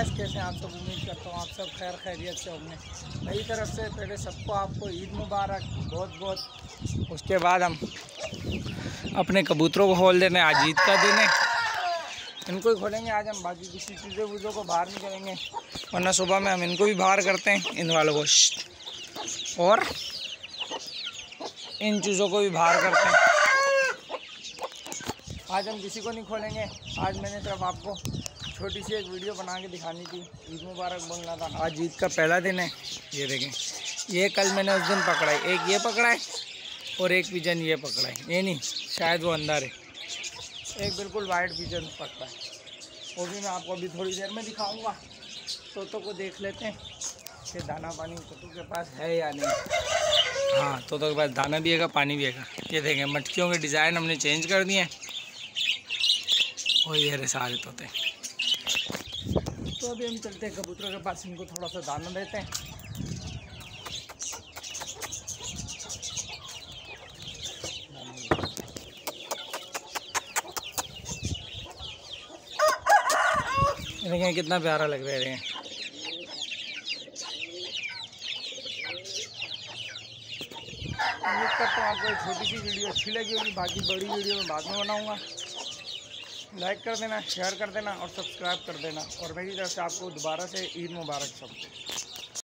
Guys, कैसे हैं आप सब? उम्मीद करता हूँ आप सब खैर खैरियत से होंगे। मेरी तरफ से पहले सबको आपको ईद मुबारक बहुत बहुत। उसके बाद हम अपने कबूतरों को खोल देने, आज ईद का दिन है, इनको ही खोलेंगे आज हम। बाकी किसी चीज़ों वूज़ों को बाहर नहीं करेंगे, वरना सुबह में हम इनको भी बाहर करते हैं, इन वालों को और इन चीज़ों को भी बाहर करते हैं। आज हम किसी को नहीं खोलेंगे। आज मैंने सिर्फ आपको छोटी सी एक वीडियो बना के दिखानी थी, ईद मुबारक बोलना था। आज ईद का पहला दिन है। ये देखें, ये कल मैंने उस दिन पकड़ा है, एक ये पकड़ा है और एक पिजन ये पकड़ा है। ये नहीं, शायद वो अंदर है। एक बिल्कुल वाइट पिजन पकड़ा है, वो भी मैं आपको अभी थोड़ी देर में दिखाऊंगा। तोतों को देख लेते हैं कि दाना पानी तोतों के पास है या नहीं। हाँ, तोतों के पास दाना भी है, पानी भी है। ये देखें, मटकियों के डिज़ाइन हमने चेंज कर दिए हैं और ये रहे सारे तोते। तो अभी हम चलते हैं कबूतरों के पास, इनको थोड़ा सा दाना देते हैं। देखें कितना प्यारा लग रहा है। उम्मीद करता हूँ आपको एक छोटी सी वीडियो अच्छी लगी होगी। बाकी बड़ी वीडियो में बाद में बनाऊँगा। लाइक कर देना, शेयर कर देना और सब्सक्राइब कर देना। और मेरी तरफ से आपको दोबारा से ईद मुबारक सबको।